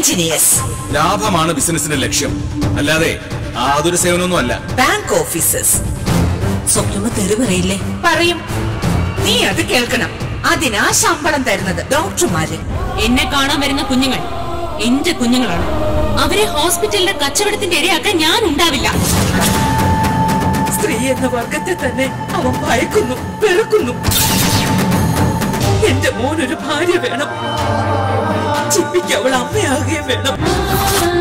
Engineers. ലാഭമാണ് ബിസിനസിന്റെ ലക്ഷ്യം, അല്ലാതെ ആതൊരു സേവനമൊന്നും അല്ല. Bank officers. സ്വപ്നമ്മ തെറി പറയില്ലേ? പറയും. നീ അത് കേൾക്കണം. അതിനാ ശമ്പളം തരുന്നത് ഡോക്ടർമാര്. എന്നെ കാണാൻ വരുന്ന കുഞ്ഞുങ്ങൾ എന്റെ കുഞ്ഞുങ്ങളാണ്. അവരെ ഹോസ്പിറ്റലിലെ കച്ചവടത്തിന്റെ ഇരയാക്കാൻ ഞാൻ ഉണ്ടാവില്ല. സ്ത്രീ എന്ന വർഗത്തെ തന്നെ അവൻ ഭയക്കുന്നു, വെറുക്കുന്നു. എന്റെ മോനൊരു ഭാര്യ വേണം. ചിപ്പിക്ക് അവൾ അമ്മയാകുകയും വേണം.